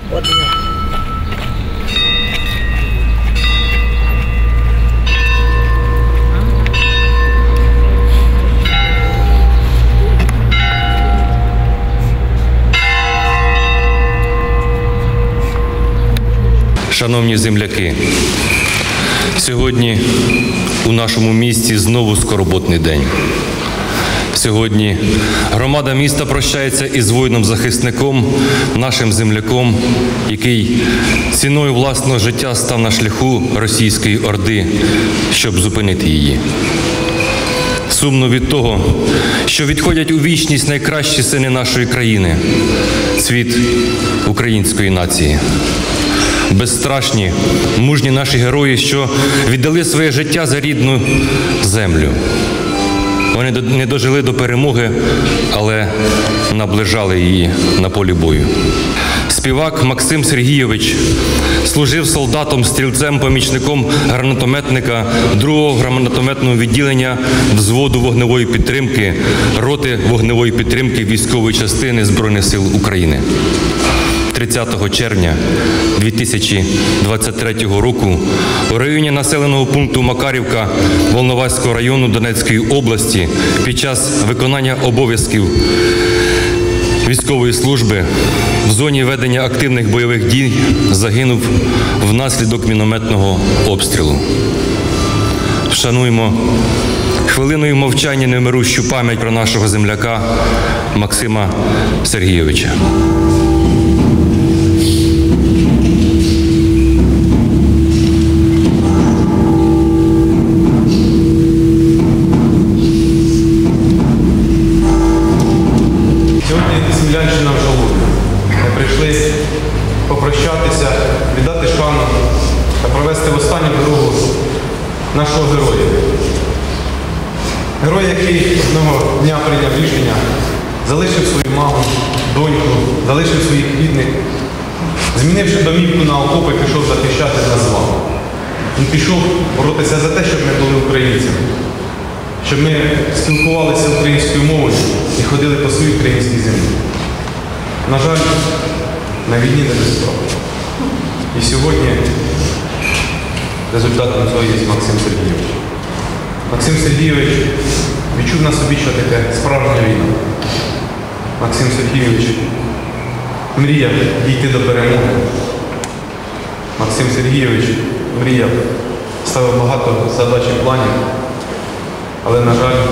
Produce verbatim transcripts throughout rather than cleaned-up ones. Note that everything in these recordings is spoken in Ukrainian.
одне. Шановні земляки, сьогодні у нашому місті знову скорботний день. Сьогодні громада міста прощається із воїном-захисником, нашим земляком, який ціною власного життя став на шляху російської орди, щоб зупинити її. Сумно від того, що відходять у вічність найкращі сини нашої країни, цвіт української нації. Безстрашні, мужні наші герої, що віддали своє життя за рідну землю. Вони не дожили до перемоги, але наближали її на полі бою. Співак Максим Сергійович служив солдатом, стрільцем, помічником гранатометника другого гранатометного відділення взводу вогневої підтримки, роти вогневої підтримки військової частини Збройних сил України. тридцятого червня дві тисячі двадцять третього року у районі населеного пункту Макарівка Волноваського району Донецької області під час виконання обов'язків військової служби в зоні ведення активних бойових дій загинув внаслідок мінометного обстрілу. Вшануємо хвилиною мовчання немирущу пам'ять про нашого земляка Максима Сергійовича. Смілянщина в жалобі. Ми прийшли попрощатися, віддати шану та провести в останню дорогу нашого героя. Герой, який одного дня прийняв рішення, залишив свою маму, доньку, залишив своїх рідних, змінивши домівку на окопи, пішов захищати нас з вами. Він пішов боротися за те, щоб ми були українцями, щоб ми спілкувалися українською мовою і ходили по своїй українській землі. На жаль, на війні не без справ. І сьогодні результатом цього є Максим Сергійович. Максим Сергійович відчув на собі, що таке справжня війна. Максим Сергійович мріяв дійти до перемоги. Максим Сергійович мріяв, ставив багато задач і планів, але, на жаль,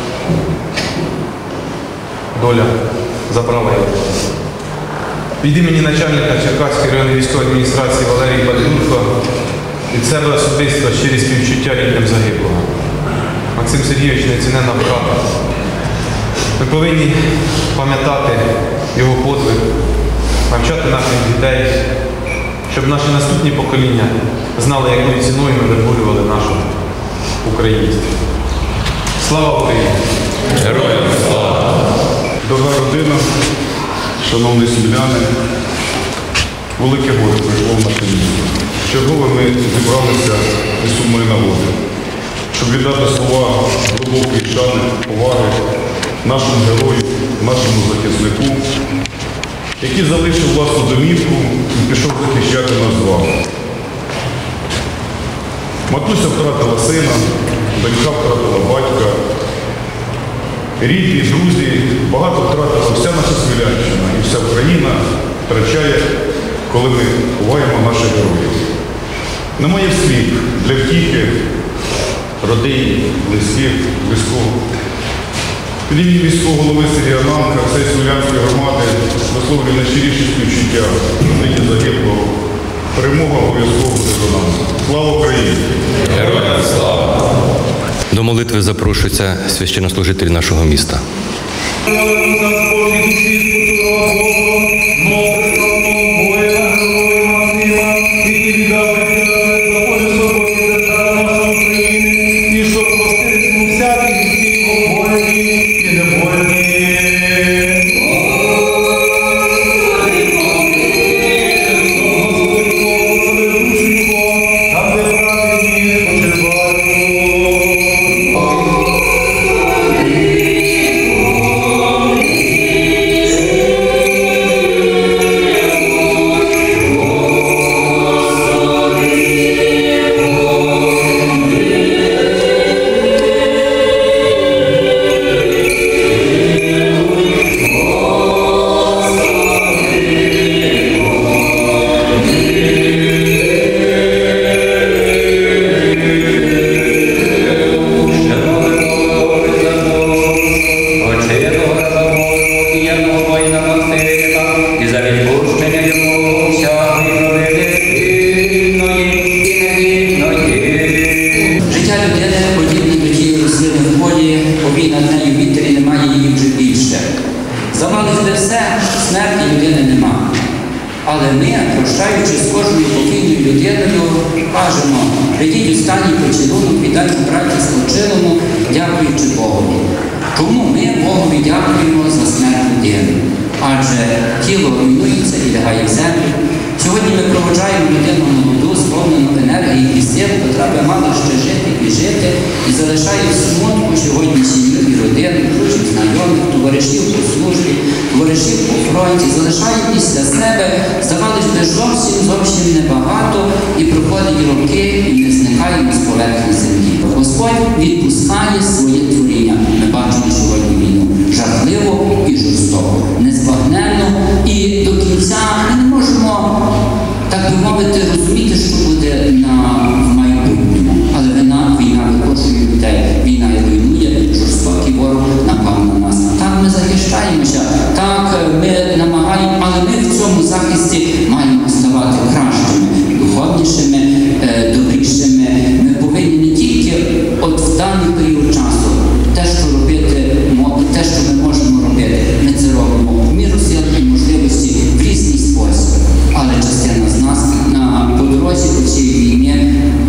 доля забрала його. Від імені начальника Черкаської районної військової адміністрації Валерії Бадюрко від себе особисто щирі співчуття рідним загиблого. Максим Сергійович неоціненна втрата. Ми повинні пам'ятати його подвиг, навчати наших дітей, щоб наші наступні покоління знали, якою ціною ми виборювали нашу українську. Слава Україні! Героям слава! Дорога родина, шановні сміляни, велике горе прийшло в наше місто. Чергове ми зібралися із сумної нагоди, щоб віддати слова глибокої шани, поваги нашому герою, нашому захиснику, який залишив власну домівку і пішов захищати нас з вами. Матуся втратила сина, донька втратила батька. Рідні, друзі, багато втратила вся наша Смілянщина і вся Україна втрачає, коли ми ховаємо наших героїв. Немає слів для втіхи родині, близьких, близького. Від імені міського голови Сергія Нанка, всієї Смілянської громади висловлюю найщиріші співчуття нині загиблого. Перемога обов'язково буде за нами. Слава Україні! Героям слава! До молитви запрошується священнослужитель нашого міста. Thank you. Але ми, прощаючи з кожною покійною людиною, кажемо, прийдіть останній поцілунок, віддайте браті спочилому, дякуючи Богові. Чому ми Богові дякуємо за смерть людини? Адже тіло руйнується і лягає в землю. Сьогодні ми проводжаємо людину молоду, сповнену енергії і сил, котра би мала ще жити і жити, і залишає в смутку сьогодні сім'ю і родину, друзів, знайомих, товаришів по службі, товаришів по фронті, залишає після себе, здавалось би, зовсім, зовсім небагато, і проходять роки, і не зникаємо з поверхні землі. Господь відпускає своє творіння. Ми бачимо сьогодні війну жахливо і жорстоко, незбагненно, і до кінця ми не можемо, так би мовити, розуміти, що буде на майбутньому. Але війна, війна викошує людей, війна руйнує, жорстокий ворог напав на нас. Так ми захищаємося, так ми намагаємо, але ми в цьому захисті маємо ставати кращими, духовнішими, добрішими. Ми повинні не тільки от в даний період часу те, що робити, те, що ми можемо робити, ми це робимо в міру сил і можливості в різний спосіб. Але частина з нас на по дорозі по цій війні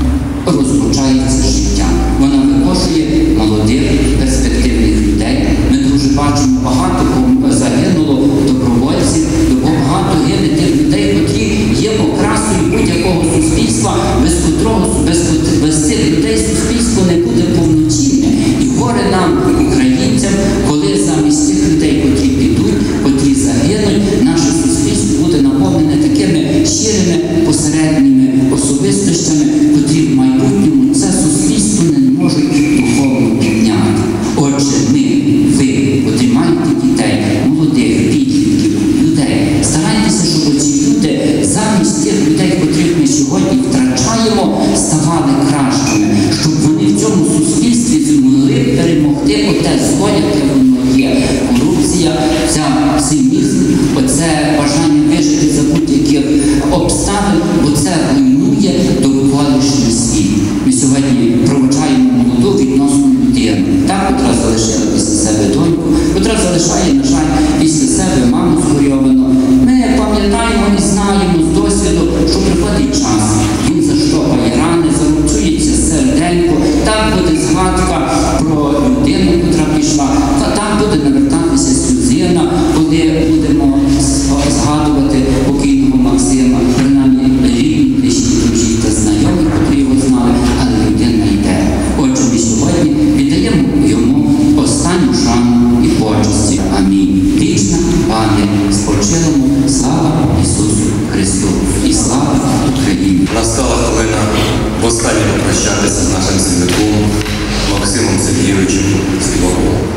розпочається життя. Вона викошує молодих, перспективних людей. Ми дуже бачимо, багато загинуло добровольців, багато гине тих людей, які є окрасою будь-якого суспільства, без котрого, без, без цих людей суспільство не буде повноцінне. І горе нам, українцям, коли замість тих людей, котрі підуть, котрі загинуть, наше суспільство буде наповнене такими щирими, посередніми особистостями, котрі в майбутньому це суспільство не можуть духовно підняти. Отже, ми, ви, котрі маєте дітей, молодих, підлітків, людей, старайтеся, щоб ці люди замість тих людей, котрих ми сьогодні втрачаємо, ставали кращими, щоб вони в цьому суспільстві змогли перемогти оте зло, яке воно є. Корупція, ця цинізм, оце бажання вижити за будь-яких обставин, бо це руйнує довколишній світ. Ми сьогодні проводжаємо молоду відносну людину, та, котра залишила після себе доньку, котра залишає, на жаль, після себе маму згорьовану. Ми пам'ятаємо і знаємо з досвіду, що приходить час, він заштопає рани, зарубцюється серденько, так буде згадка про людину, котра пішла, та так буде навертатися сльозина, коли будемо згадувати покійного Максима, принаймні рідні, близькі, друзі та знайомі, котрі його знали, але людина йде. Отже, ми сьогодні віддаємо йому останню шану і почесті. Амінь. Вічна пам'ять спочилому. Слава Ісусу Христу і слава Україні. Настала хвилина востаннє попрощатися з нашим земляком Максимом Сергійовичем Співаковим.